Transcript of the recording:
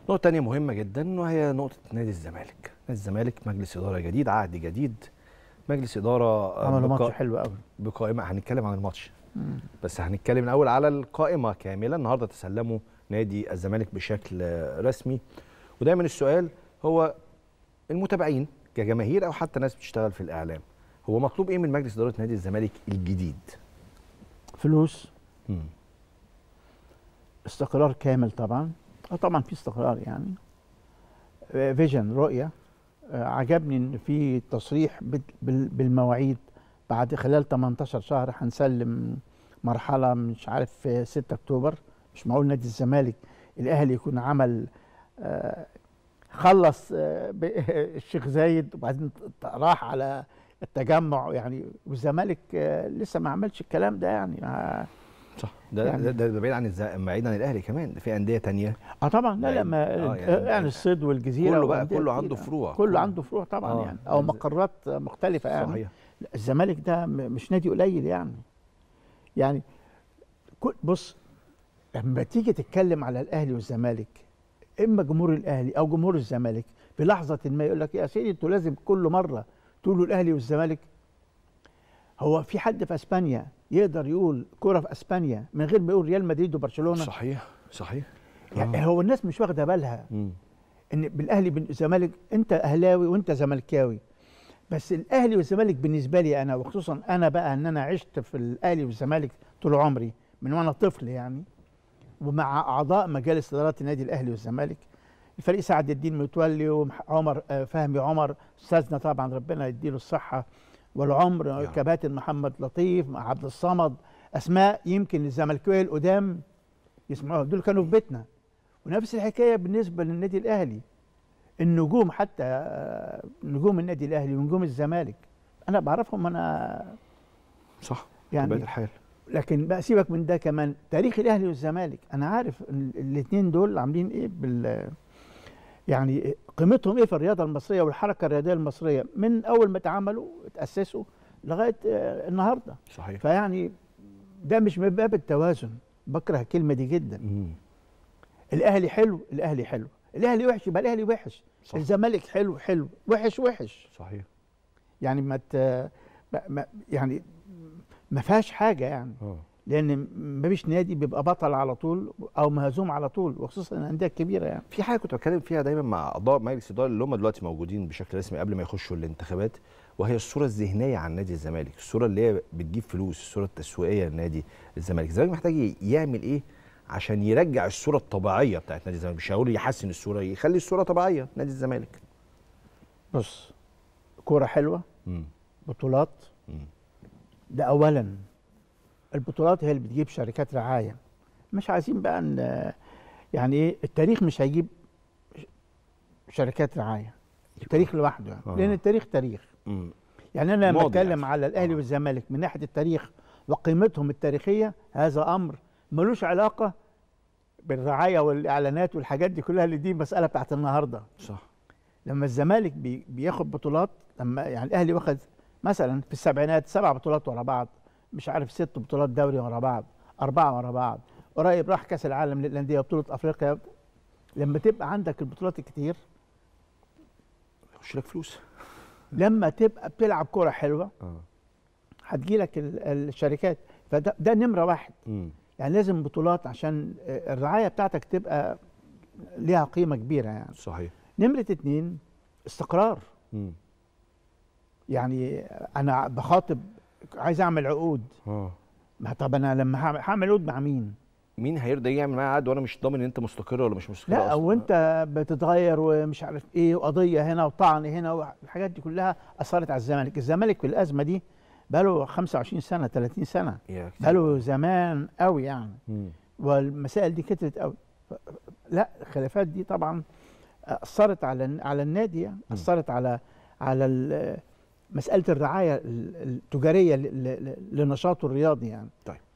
نقطة تانية مهمة جدا وهي نقطة نادي الزمالك. نادي الزمالك مجلس إدارة جديد، عهد جديد، مجلس إدارة عملوا ماتش حلو قوي بقائمة. هنتكلم عن الماتش بس هنتكلم الأول على القائمة كاملة. النهاردة تسلموا نادي الزمالك بشكل رسمي، ودايما السؤال هو المتابعين كجماهير أو حتى ناس بتشتغل في الإعلام، هو مطلوب إيه من مجلس إدارة نادي الزمالك الجديد؟ فلوس، استقرار كامل طبعا. طبعا في استقرار يعني، فيجن، رؤية. عجبني ان في تصريح بالمواعيد. بعد خلال 18 شهر هنسلم مرحلة مش عارف في 6 اكتوبر. مش معقول نادي الزمالك الاهلي يكون عمل خلص الشيخ زايد وبعدين راح على التجمع يعني، والزمالك لسه ما عملش الكلام ده يعني. صح. ده يعني ده بعيد عن بعيد عن الاهلي كمان، في انديه تانية. طبعا لا ما يعني الصيد والجزيره كله بقى كله عنده فروع، كله عنده فروع طبعا يعني، او مقرات مختلفه يعني. صحيح. الزمالك ده مش نادي قليل يعني بص، لما تيجي تتكلم على الاهلي والزمالك، اما جمهور الاهلي او جمهور الزمالك في لحظه ما يقول لك يا سيدي انتوا لازم كل مره تقولوا الاهلي والزمالك. هو في حد في اسبانيا يقدر يقول كرة في اسبانيا من غير ما يقول ريال مدريد وبرشلونه؟ صحيح صحيح. يعني هو الناس مش واخده بالها ان بالاهلي بالزمالك، انت اهلاوي وانت زملكاوي، بس الاهلي والزمالك بالنسبه لي انا، وخصوصا انا بقى ان انا عشت في الاهلي والزمالك طول عمري من وانا طفل يعني، ومع اعضاء مجالس ادارات النادي الاهلي والزمالك، الفريق سعد الدين متولي وعمر فهمي، عمر استاذنا طبعا ربنا يديله الصحه والعمر، كباتن محمد لطيف مع عبد الصمد، اسماء يمكن الزملكاويه القدام يسمعوها، دول كانوا في بيتنا. ونفس الحكايه بالنسبه للنادي الاهلي، النجوم حتى نجوم النادي الاهلي ونجوم الزمالك انا بعرفهم انا. صح يعني بطبيعة الحال. لكن بقى سيبك من ده، كمان تاريخ الاهلي والزمالك انا عارف الاثنين دول عاملين ايه يعني قيمتهم ايه في الرياضه المصريه والحركه الرياضيه المصريه من اول ما اتعملوا اتاسسوا لغايه النهارده. صحيح. فيعني ده مش من باب التوازن، بكره الكلمه دي جدا. الاهلي حلو، الاهلي حلو، الاهلي وحش يبقى الاهلي وحش. صح. الزمالك حلو حلو، وحش وحش. صحيح. يعني يعني ما فيهاش حاجه يعني. لان مفيش نادي بيبقى بطل على طول او مهزوم على طول، وخصوصا الانديه الكبيره يعني. في حاجه كنت بتكلم فيها دايما مع اعضاء مجلس الاداره اللي هم دلوقتي موجودين بشكل رسمي قبل ما يخشوا الانتخابات، وهي الصوره الذهنيه عن نادي الزمالك، الصوره اللي هي بتجيب فلوس، الصوره التسويقيه لنادي الزمالك. الزمالك محتاج يعمل ايه عشان يرجع الصوره الطبيعيه بتاعت نادي الزمالك؟ مش هقول يحسن الصوره، يخلي الصوره طبيعيه نادي الزمالك. بص، كوره حلوه، بطولات، ده اولا. البطولات هي اللي بتجيب شركات رعايه. مش عايزين بقى ان يعني ايه، التاريخ مش هيجيب شركات رعايه، التاريخ لوحده يعني. لان التاريخ تاريخ. يعني انا لما اتكلم على الاهلي والزمالك من ناحيه التاريخ وقيمتهم التاريخيه، هذا امر ملوش علاقه بالرعايه والاعلانات والحاجات دي كلها، اللي دي مساله بتاعت النهارده. صح. لما الزمالك بياخد بطولات، لما يعني الاهلي واخد مثلا في السبعينات 7 بطولات ورا بعض، مش عارف 6 بطولات دوري ورا بعض، 4 ورا بعض، قريب راح كاس العالم للانديه وبطوله افريقيا. لما تبقى عندك البطولات الكتير يخش لك فلوس. لما تبقى بتلعب كوره حلوه هتجيلك الشركات. فده نمره واحد. يعني لازم بطولات عشان الرعايه بتاعتك تبقى ليها قيمه كبيره يعني. صحيح. نمره 2 استقرار. يعني انا بخاطب عايز اعمل عقود. طب انا لما هعمل عقود مع مين؟ مين هيرضى يعمل معايا عقد وانا مش ضامن ان انت مستقر ولا مش مستقر؟ لا، وانت بتتغير ومش عارف ايه، وقضيه هنا وطعن هنا، والحاجات دي كلها اثرت على الزمالك. الزمالك في الازمه دي بقاله 25 سنه 30 سنه، بقاله زمان قوي يعني. والمسائل دي كترت قوي. لا، الخلافات دي طبعا اثرت على النادي يعني. اثرت على مساله الرعايه التجاريه لنشاطه الرياضي يعني. طيب